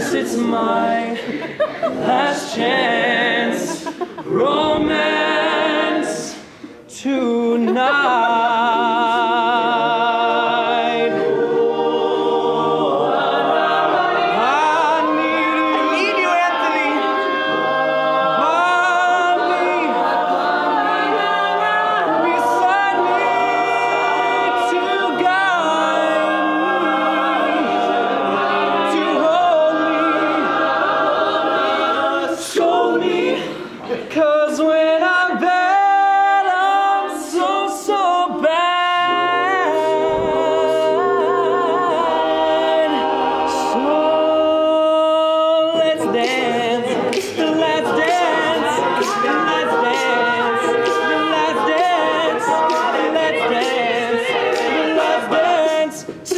Yes, it's my last chance. Romance tonight. Cause when I'm bad, I'm so, so bad. So let's dance, let's dance, let's dance, let's dance, let's dance, let's dance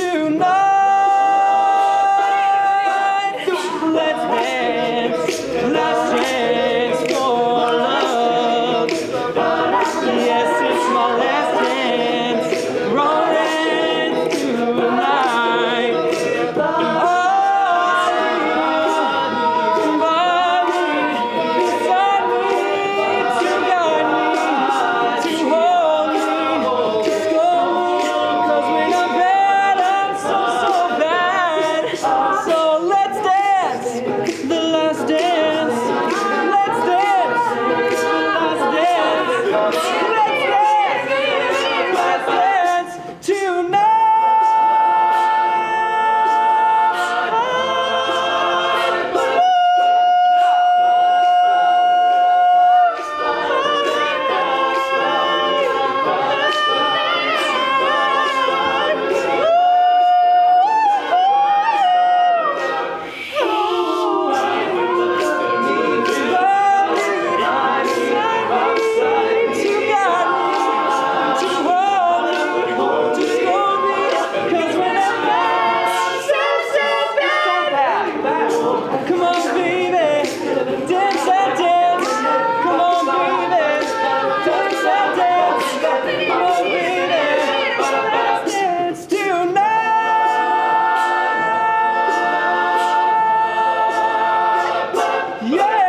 tonight. Let's dance, let's dance for love. Yes, it's my last dance. Romance tonight. Somebody beside me to guide me, to hold me, to scold me. 'Cause when I'm bad, I'm so, so bad. So let's dance, the last dance. Let's dance, the last dance. Let's dance tonight. Come on, baby, dance and dance. Come on, baby, dance and dance. Come on, baby, let's dance tonight. Yeah.